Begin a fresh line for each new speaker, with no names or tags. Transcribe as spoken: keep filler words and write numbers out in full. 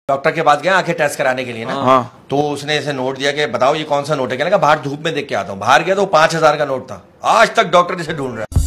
Doctor के पास गया आंखें टेस्ट कराने के लिए ना।
हाँ।
तो उसने इसे नोट दिया कि बताओ ये कौन सा नोट है। कहने लगा बाहर धूप में देख के आता हूँ। बाहर गया तो पांच हजार का नोट था। आज तक डॉक्टर इसे ढूंढ रहा है।